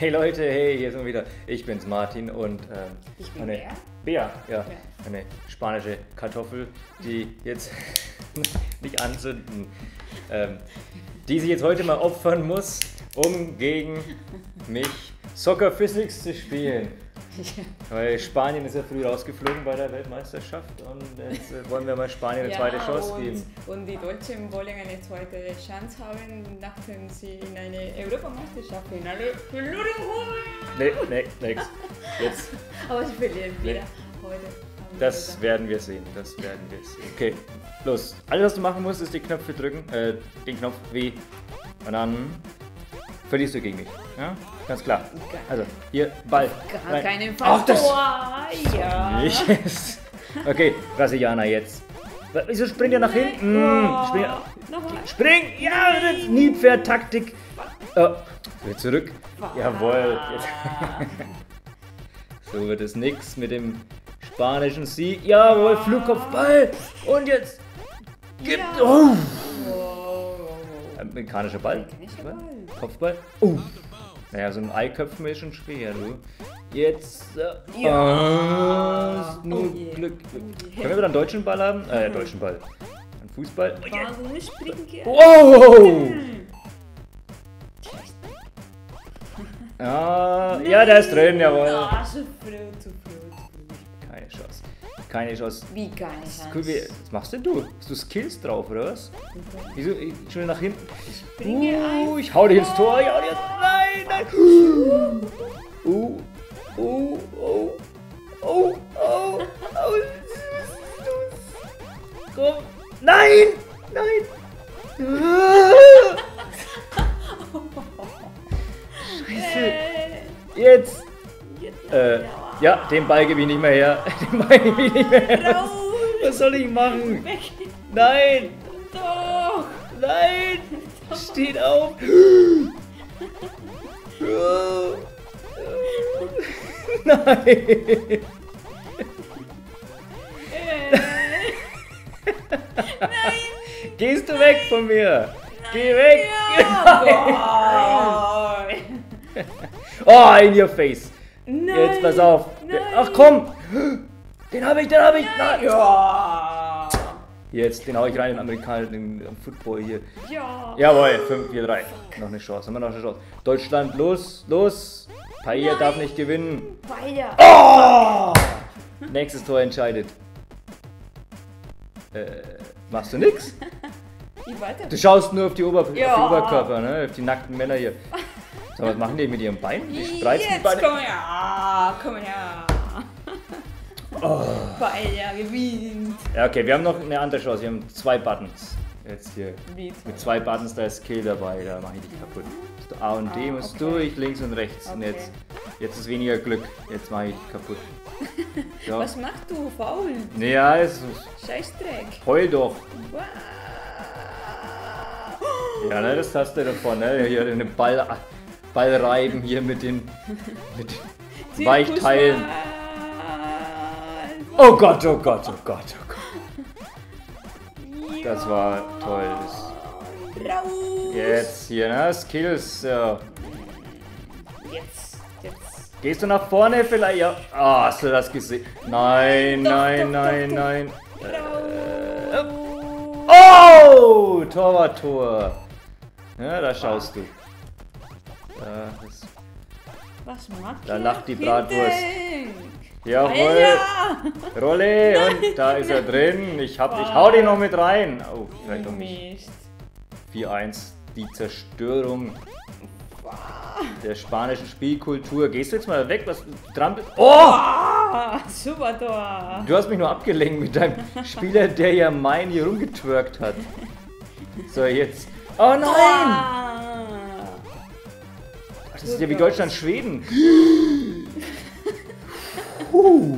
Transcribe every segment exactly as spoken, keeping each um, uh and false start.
Hey Leute, hey, hier sind wir wieder. Ich bin's Martin und ähm, ich bin eine Bea. Bea, ja, eine spanische Kartoffel, die jetzt nicht anzünden, ähm, die sich jetzt heute mal opfern muss, um gegen mich Soccer Physics zu spielen. Ja. Weil Spanien ist ja früh rausgeflogen bei der Weltmeisterschaft und jetzt äh, wollen wir mal Spanien eine ja, zweite Chance und, geben. Und die Deutschen wollen eine zweite Chance haben, nachdem sie in eine Europameisterschaft Finale verloren haben. Nee, nee, nix. Jetzt. Aber sie verlieren wieder nee. heute. Das werden wir sehen, das werden wir sehen. Okay, los. Alles, was du machen musst, ist die Knöpfe drücken, äh, den Knopf W und dann verlierst du gegen mich. Ja? Ganz klar. Also, hier, Ball. Gar rein. keinen Fall. Ach, das oh, ja. nicht. Okay, Brasilianer jetzt. Wieso springt er nach hinten? Oh. Spring, Nochmal. spring! Ja, das Nilpferd-Taktik. Oh, wieder zurück. Wow. Jawohl. Jetzt. So wird es nix mit dem spanischen Sieg. Jawohl, Flugkopfball. Und jetzt gibt. Ja. Oh. Oh. Amerikanischer Ball. Amerikanischer Ball. Kopfball. Oh. Naja, so ein Eiköpfen ist schon schwer, du. Jetzt. Äh, Ja. oh, nur Oh yeah. Glück. Oh yeah. Können wir wieder einen deutschen Ball haben? Äh, deutschen Ball. Einen Fußball. Oh, yeah. Warum springen wir? Wow! Ah, ja, der ist drin, jawohl. Ah, zu früh, zu früh, zu früh. Keine Chance. Keine Chance. Wie keine Chance? Cool, wie, was machst denn du? Hast du Skills drauf, oder was? Wieso? Ich, schon nach hinten. Springe Uh, ein. ich hau dich ins Tor. Ich hau dich ins... Nein, nein. Uh, uh, oh, oh, oh, oh. Komm. Nein, nein. Scheiße. Jetzt. Äh, ja, den Ball gebe ich nicht mehr her. Den Ball gebe ich nicht mehr her. Raus. Was soll ich machen? Weg. Nein. Doch. Nein. Steht auf. Nein. Nein. Gehst du weg von mir? Geh weg. Ja. Oh, in your face. Nein. Jetzt pass auf. Nein. Ach komm. Den habe ich, den habe ich. Nein. Ja. Jetzt, den hau ich rein, den Amerikaner, den, den Football hier. Ja. Jawohl, fünf, vier, drei. Noch eine Chance, haben wir noch eine Chance. Deutschland, los, los. Paier darf nicht gewinnen. Weiter. Oh! Nächstes Tor entscheidet. Äh, machst du nix? Ich weiter. Du schaust nur auf die, Ober Ja. auf die Oberkörper, ne? Auf die nackten Männer hier. So, was machen die mit ihren Beinen? Die spreizen die Jetzt Beine. komm her. Komm her. Oh. Weiter gewinnt. Ja, okay, wir haben noch eine andere Chance. Wir haben zwei Buttons. Jetzt hier. Wie Mit zwei Buttons, da ist Kill dabei, da mache ich dich kaputt. A und D Ah, musst okay. durch, links und rechts. Und Okay. jetzt, jetzt ist weniger Glück. Jetzt mache ich dich kaputt. So. Was machst du? Faul. Ja, es ist. Scheißdreck. Heul doch. Wow. Ja, ne, das hast du davon, ne? Hier den Ball, Ball reiben hier mit den, mit den Weichteilen. Oh Gott, oh Gott, oh Gott, oh Gott. Das war toll. Das Raus. jetzt hier, ne? Skills. Ja. Jetzt. Jetzt. Gehst du nach vorne vielleicht? Ja. Ah, hast du das gesehen? Nein, Doch, nein, doch, nein, doch, doch. nein. Raus. Oh! Torwarttor. Ja, da schaust du. Da, das, Was macht Da ihr lacht die hinten? Bratwurst. jawohl. Ja. Rolle und da ist er drin. Ich, hab, ich hau den noch mit rein. Oh, vielleicht noch nicht. Mist. vier eins. Die Zerstörung der spanischen Spielkultur. Gehst du jetzt mal weg? Was du dran bist? Oh! Ah, super Tor. Du hast mich nur abgelenkt mit deinem Spieler, der ja mein hier rumgetwerkt hat. So, jetzt. Oh nein! Ah. Das ist ja wie Deutschland-Schweden. Huh.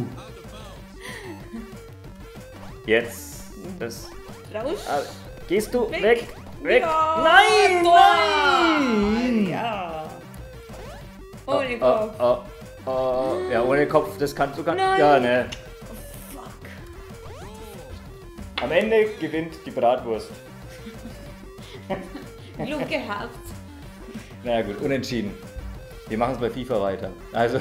Jetzt. Das. Raus. Ah, gehst du weg? Weg. Weg? Ja, Nein! Tor. Nein! Ja. Ohne Oh, Kopf. oh, oh, oh. Ja, ohne Kopf, das kannst du gar nicht. Nein. Ja, ne. Fuck. Am Ende gewinnt die Bratwurst. Glück gehabt. Na ja, gut, unentschieden. Wir machen es bei FIFA weiter. Also,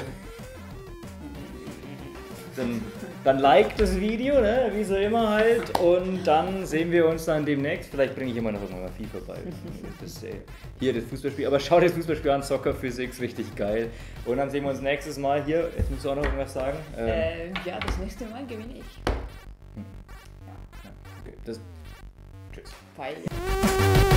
dann, dann like das Video, ne? Wie so immer halt. Und dann sehen wir uns dann demnächst. Vielleicht bringe ich immer noch irgendwann mal FIFA bei. Das, äh, hier das Fußballspiel. Aber schau dir das Fußballspiel an, Soccer Physics, richtig geil. Und dann sehen wir uns nächstes Mal hier. Jetzt musst du auch noch irgendwas sagen. Ähm, Äh, ja, das nächste Mal gewinne ich. ja, okay. Das, tschüss. Weil.